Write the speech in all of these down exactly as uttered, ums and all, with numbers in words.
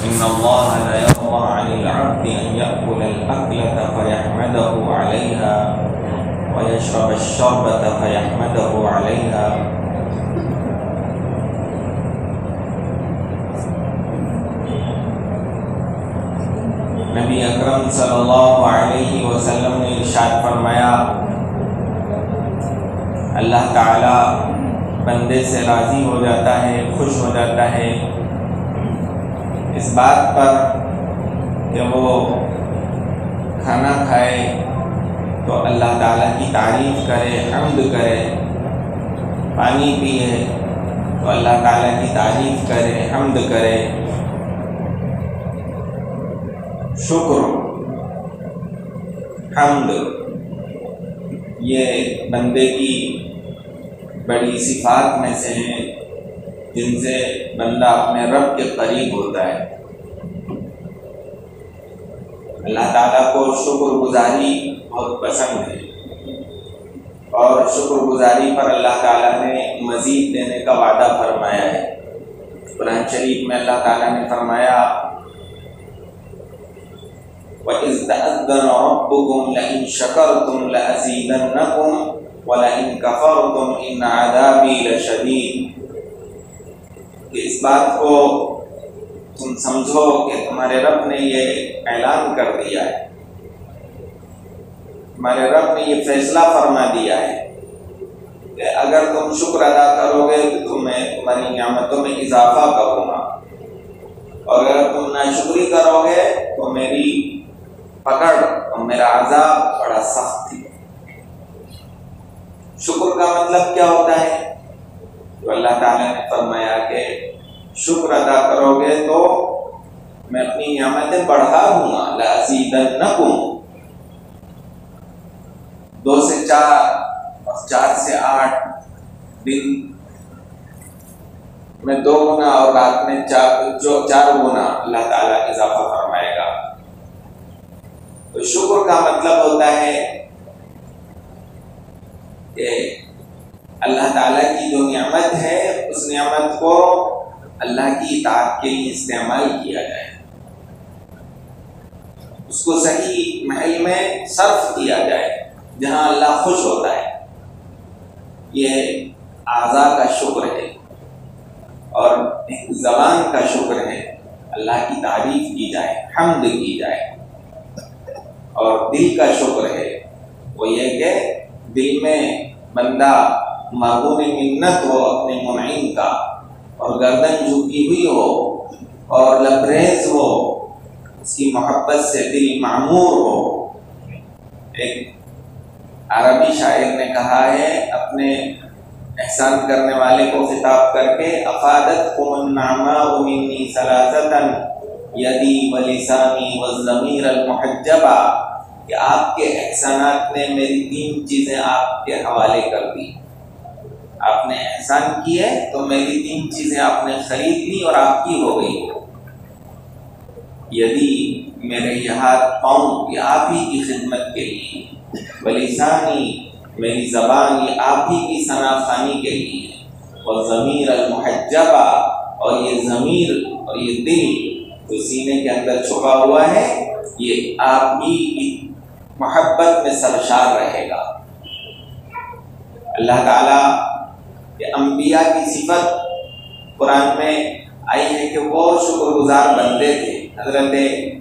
إن الله لا يرضى عن العبد أن يأكل الأكلة فيحمده عليها ويشرب الشربة فيحمده عليها نبی اکرم صلی اللہ علیہ وسلم نے ارشاد فرمایا اللہ تعالی بندے سے راضی ہو جاتا ہے، خوش ہو جاتا ہے اس بات پر کہ وہ کھانا کھائے تو اللہ تعالیٰ کی تعریف کرے، حمد کرے، پانی پیے تو اللہ تعالیٰ کی تعریف کرے، حمد کرے، شکر، حمد، یہ بندے کی بڑی صفات میں سے ہیں جن سے بندہ اپنے رب کے قریب ہوتا ہے۔ اللہ تعالیٰ کو شکر گزاری بہت پسند ہے، اور شکر گزاری پر اللہ تعالیٰ نے مزید دینے کا وعدہ فرمایا ہے۔ قرآن شریف میں اللہ تعالیٰ نے فرمایا وَإِذْ تَأَذَّنَ رَبُّكُمْ لَئِن شَكَرْتُمْ لَأَزِيدَنَّكُمْ وَلَئِن كَفَرْتُمْ إِنَّ عَذَابِي لَشَدِيدٌ، کہ اس بات کو تم سمجھو کہ تمہارے رب نے یہ اعلان کر دیا ہے، تمہارے رب نے یہ فیصلہ فرما دیا ہے کہ اگر تم شکر ادا کرو گے تو میں تمہاری نعمتوں میں اضافہ کروں گا، اور اگر تم ناشکری کرو گے تو میری پکڑ اور میرا عذاب بڑا سخت ہے۔ شکر کا مطلب کیا ہوتا ہے؟ تو اللہ تعالیٰ نے فرمایا کہ شکر ادا کرو گے تو میں اپنی نعمتیں بڑھا دوں گا، لَأَزِيدَنَّكُمْ، دو سے چار اور چار سے آٹھ، دن میں دو گنا اور رات میں چار جو چار گنا اللہ تعالیٰ اضافہ فرمائے گا۔ تو شکر کا مطلب ہوتا ہے کہ اللہ تعالیٰ کی جو نعمت ہے اس نعمت کو اللہ کی اطاعت کے لیے استعمال کیا جائے، اس کو صحیح محل میں صرف کیا جائے جہاں اللہ خوش ہوتا ہے۔ یہ اعضاء کا شکر ہے، اور ایک زبان کا شکر ہے، اللہ کی تعریف کی جائے، حمد کی جائے، اور دل کا شکر ہے وہ یہ کہ دل میں بندہ مرغوب منت ہو اپنے منعم کا، اور گردن جھکی ہوئی ہو اور لبریز ہو، اس کی محبت سے دل معمور ہو۔ ایک عربی شاعر نے کہا ہے اپنے احسان کرنے والے کو خطاب کر کے، افادتکم النعماء منی ثلاثۃ یدی ولسانی والضمیر المحجبا، کہ آپ کے احسانات نے میری تین چیزیں آپ کے حوالے کر دی۔ آپ نے احسان کیے تو میری تین چیزیں آپ نے خرید لی اور آپ کی ہو گئی۔ یدی، میرے یہ ہاتھ پاؤں یہ آپ ہی کی خدمت کے لیے، ولسانی، میری زبان یہ آپ ہی کی ثنا خوانی کے لیے، اور ضمیر المحجبہ، اور یہ ضمیر اور یہ دل جو سینے کے اندر چھپا ہوا ہے یہ آپ ہی کی محبت میں سرشار رہے گا۔ اللہ تعالیٰ کہ انبیاء کی صفت قرآن میں آئی ہے کہ وہ شکر گزار بندے تھے۔ حضرت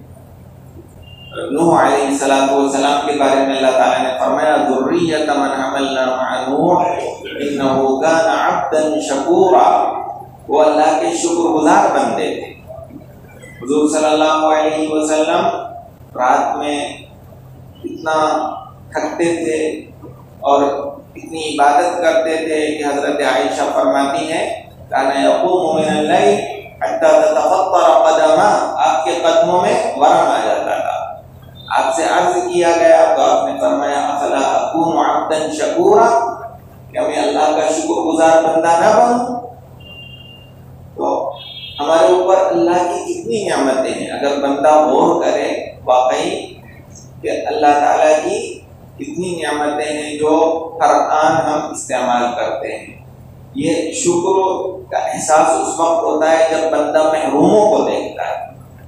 نوح علیہ السلام والسلام کے بارے میں اللہ تعالیٰ نے فرمایا ذریۃ من حملنا مع نوح انہ کان عبدا شکورا، وہ اللہ کے شکر گزار بندے تھے۔ حضور صلی اللہ علیہ وسلم رات میں اتنا تھکتے تھے اور اتنی عبادت کرتے تھے کہ حضرت عائشہ فرماتی ہیں کان یقوم من اللیل حتی تتفطر قدمہ، آپ کے قدموں میں ورم آ جاتا تھا۔ آپ سے عرض کیا گیا تو آپ نے فرمایا افلا اکون عبدا شکورا، کہ میں اللہ کا شکر گزار بندہ نہ بنوں؟ تو ہمارے اوپر اللہ کی کتنی نعمتیں ہیں، اگر بندہ غور کرے واقعی کہ اللہ تعالیٰ کی کتنی نعمتیں ہیں جو ہر آن ہم استعمال کرتے ہیں۔ یہ شکر کا احساس اس وقت ہوتا ہے جب بندہ محروموں کو دیکھتا ہے،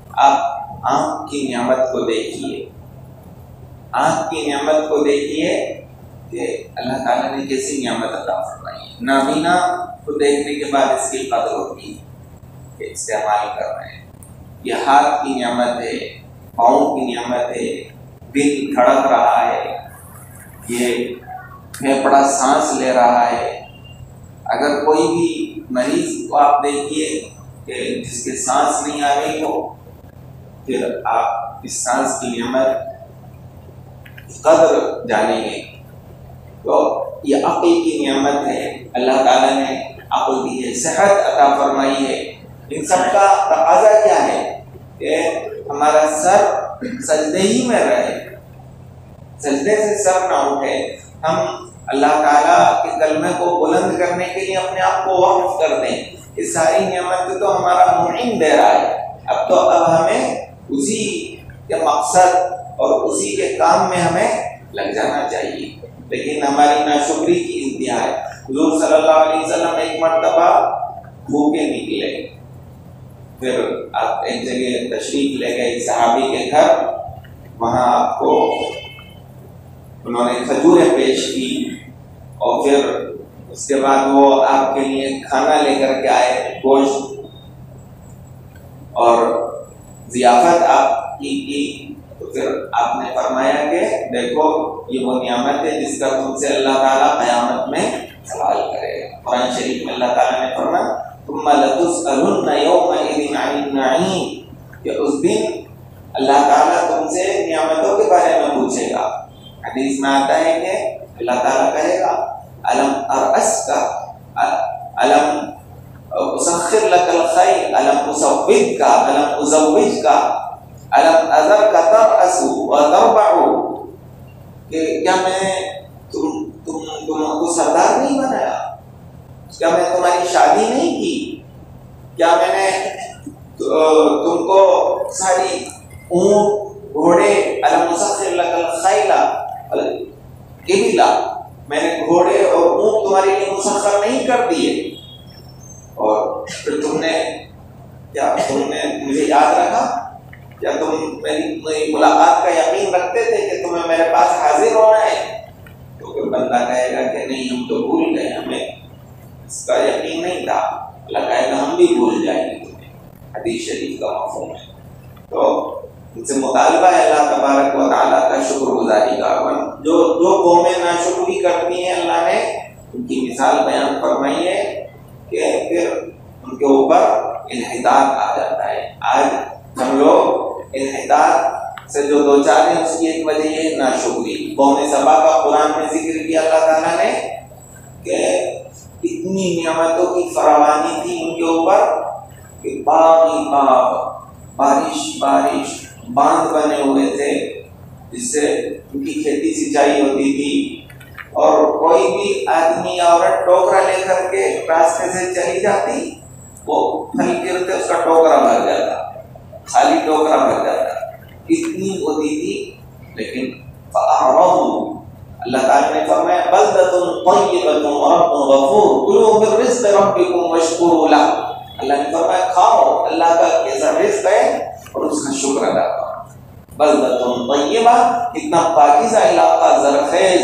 آپ آنکھ کی نعمت کو دیکھیے، آنکھ کی نعمت کو دیکھیے کہ اللہ تعالیٰ نے کیسی نعمت عطا فرمائی ہے۔ نابینا کو دیکھنے کے بعد اس کی قدر ہوتی ہے کہ استعمال کر رہے ہیں۔ یہ ہاتھ کی نعمت ہے، پاؤں کی نعمت ہے، دل دھڑک رہا ہے، یہ پھیپڑا سانس لے رہا ہے۔ اگر کوئی بھی مریض کو آپ دیکھیے کہ جس کے سانس نہیں آ رہی ہو، پھر آپ اس سانس کی نعمت قدر جانیں گے۔ تو یہ عقل کی نعمت ہے، اللہ تعالیٰ نے عقل دی ہے، صحت عطا فرمائی ہے۔ ان سب کا تقاضا کیا ہے کہ ہمارا سر سجدے ہی میں رہے، سجدے سے سر نہ اٹھے، ہم اللہ تعالیٰ کے کلمے کو بلند کرنے کے لیے اپنے آپ کو وقف کر دیں۔ یہ ساری نعمت تو ہمارا معین دے رہا ہے، اب تو اب ہمیں اسی کے مقصد اور اسی کے کام میں ہمیں لگ جانا چاہیے۔ لیکن ہماری ناشکری کی انتہا ہے۔ حضور صلی اللہ علیہ وسلم ایک مرتبہ بھوکے نکلے، پھر آپ ایک جگہ تشریف لے گئے صحابی کے گھر، وہاں آپ کو انہوں نے کھجوریں پیش کی، اور پھر اس کے بعد وہ آپ کے لیے کھانا لے کر کے آئے، گوشت اور ضیافت آپ کی کی تو پھر آپ نے فرمایا کہ دیکھو یہ وہ نعمت ہے جس کا تم سے اللہ تعالیٰ قیامت میں سوال کرے گا۔ قرآن شریف میں اللہ تعالیٰ نے فرمایا ثم لتسألن یومئذ عن النعیم، کہ اس دن اللہ تعالیٰ تم سے نعمتوں کے بارے میں پوچھے گا۔ حدیث میں آتا ہے کہ اللہ تعالیٰ کہے گا الم ارأسک الم اسخر لك الخيل الم اسودك الم ازوجك الم اذرك ترأس وتربع، کہ کیا میں تم تم تم کو سردار نہیں بنایا، کیا میں تمہاری شادی نہیں کی، کیا میں نے تم کو ساری اونٹ گھوڑے الم اسخر لك الخيل ابلا، میں نے گھوڑے اور اونٹ تمہارے لیے مسخر نہیں کر دیے، اور پھر تم نے کیا تم نے مجھے یاد رکھا، کیا تم میری ملاقات کا یقین رکھتے تھے کہ تمہیں میرے پاس حاضر ہونا ہے؟ تو پھر بندہ کہے گا کہ نہیں ہم تو بھول گئے، ہمیں اس کا یقین نہیں تھا۔ اللہ کہے گا ہم بھی بھول جائیں گے تمہیں۔ حدیث شریف کا مفہوم ہے۔ تو ان سے مطالبہ ہے اللہ تبارک و تعالیٰ کا شکر گزاری کا۔ جو جو قومیں ناشکری کرتی ہیں اللہ نے ان کی مثال بیان فرمائی ہے کہ پھر ان کے اوپر انحطاط آ جاتا ہے۔ آج ہم لوگ انحطاط سے جو دو چار ہیں اس کی ایک وجہ یہ ناشکری۔ قوم سبا کا قرآن میں ذکر کیا اللہ تعالیٰ نے کہ اتنی نعمتوں کی فراوانی تھی ان کے اوپر کہ باغ ہی باغ، بارش بارش، باندھ بنے ہوئے تھے جس سے ان کی کھیتی سینچائی ہوتی تھی، اور کوئی بھی آدمی یا عورت ٹوکرا لے کر کے راستے سے چلی جاتی، وہ پھل گرتے اس کا ٹوکرا بھر جاتا، خالی ٹوکرا بھر جاتا، اتنی ہوتی تھی۔ لیکن فأعرضوا، اللہ تعالیٰ نے فرمایا بلدۃ طیبۃ ورب غفور کلوا من رزق ربکم واشکروا لہ۔ اللہ نے فرمایا کھاؤ اللہ کا کیسا رزق ہے اور اس کا شکر ادا کرو۔ بلدۃ طیبہ، اتنا پاکیزہ علاقہ، زرخیز،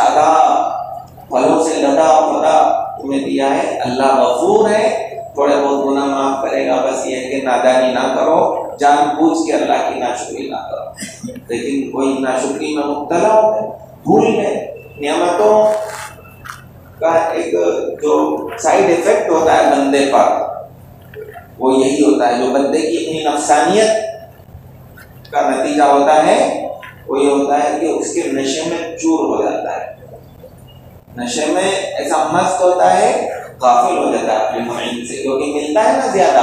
شاداب، پھلوں سے لدا پھدا تمہیں دیا ہے۔ اللہ غفور ہے، تھوڑے بہت گناہ معاف کرے گا، بس یہ ہے کہ نادانی نہ کرو، جان بوجھ کے اللہ کی ناشکری نہ کرو۔ لیکن کوئی ناشکری میں مبتلا ہو گئے، بھول گئے۔ نعمتوں کا ایک جو سائیڈ ایفیکٹ ہوتا ہے بندے پر وہ یہی ہوتا ہے، جو بندے کی اپنی نفسانیت کا نتیجہ ہوتا ہے وہ یہ ہوتا ہے کہ اس کے نشے میں چور ہو جاتا ہے، نشے میں ایسا مست ہوتا ہے، غافل ہو جاتا ہے اپنے معین سے، کیونکہ ملتا ہے نا زیادہ،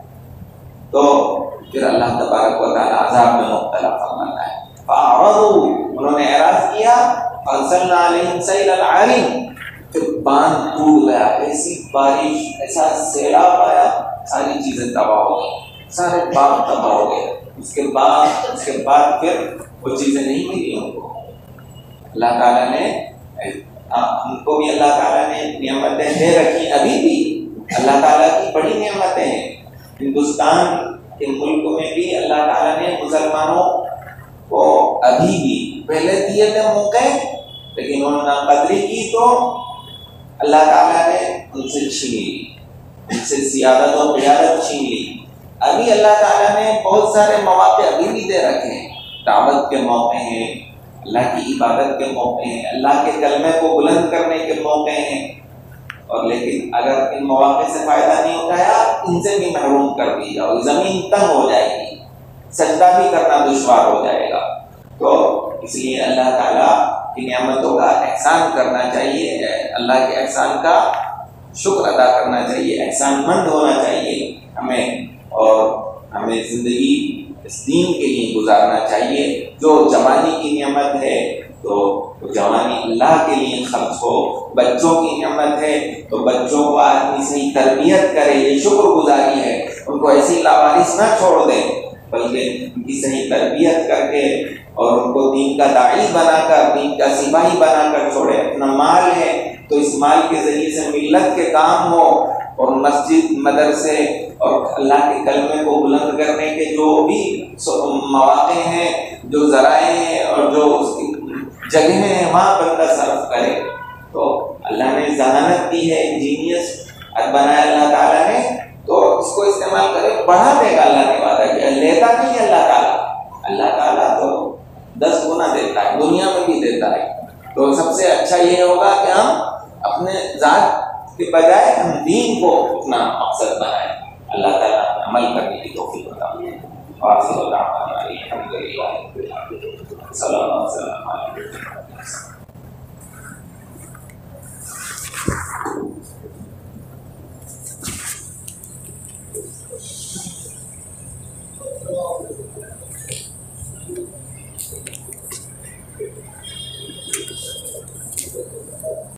تو پھر اللہ تبارک و تعالیٰ عذاب میں مبتلا فرماتا ہے۔ فأعرضوا، انہوں نے اعراض کیا، فأرسلنا علیہم سیل العارم، پھر باندھ ٹوٹ گیا، ایسی بارش، ایسا سیلاب آیا، ساری چیزیں تباہ ہو گئی، سارے باغ تباہ ہو گئے۔ اس کے بعد اس کے بعد پھر وہ چیزیں نہیں ملی ان کو۔ اللہ تعالیٰ نے ہم کو بھی اللہ تعالیٰ نے نعمتیں دے رکھی، ابھی بھی اللہ تعالیٰ کی بڑی نعمتیں ہیں۔ ہندوستان کہ ملک میں بھی اللہ تعالیٰ نے مسلمانوں کو ابھی بھی پہلے دیے تھے موقع، لیکن انہوں نے قدری کی تو اللہ تعالیٰ نے ان سے چھین لی، ان سے سیادت و قیادت چھین لی۔ ابھی اللہ تعالیٰ نے بہت سارے مواقع ابھی بھی دے رکھے ہیں، دعوت کے موقع ہیں، اللہ کی عبادت کے موقع ہیں، اللہ کے کلمے کو بلند کرنے کے موقع ہیں، اور لیکن اگر ان مواقع سے فائدہ نہیں اٹھایا ان سے بھی محروم کر دیا اور زمین تنگ ہو جائے گی، سجدہ بھی کرنا دشوار ہو جائے گا۔ تو اس لیے اللہ تعالیٰ کی نعمتوں کا احسان کرنا چاہیے، اللہ کے احسان کا شکر ادا کرنا چاہیے، احسان مند ہونا چاہیے ہمیں، اور ہمیں زندگی اس دین کے لیے گزارنا چاہیے۔ جو جوانی کی نعمت ہے تو جوانی اللہ کے لیے خرچ ہو، بچوں کی نعمت ہے تو بچوں کو آدمی صحیح تربیت کرے، یہ شکر گزاری ہے، ان کو ایسی لاوارث نہ چھوڑ دیں بلکہ ان کی صحیح تربیت کر کے اور ان کو دین کا داعی بنا کر، دین کا سپاہی بنا کر چھوڑے۔ اپنا مال ہے تو اس مال کے ذریعے سے ملت کے کام ہو، اور مسجد، مدرسے اور اللہ کے کلمے کو بلند کرنے کے جو بھی مواقع ہیں، جو ذرائع ہیں اور جو اس کی جگہیں ہیں، وہاں بندہ صرف کرے۔ تو اللہ نے ذہانت دی ہے، انجینئس بنایا اللہ تعالیٰ نے، تو اس کو استعمال کرے، بڑھا دے گا۔ اللہ نے وعدہ کیا، لیتا نہیں ہے اللہ تعالیٰ، اللہ تعالیٰ تو دس گنا دیتا ہے، دنیا میں بھی دیتا ہے۔ تو سب سے اچھا یہ ہوگا کہ ہم اپنے ذات کے بجائے ہم دین کو اپنا مقصد بنائیں۔ اللہ تعالیٰ عمل کرنے کی توفیق عطا فرمائے۔ وآخر دعوانا الحمد للہ رب العالمین۔ صلی اللہ علیہ وسلم۔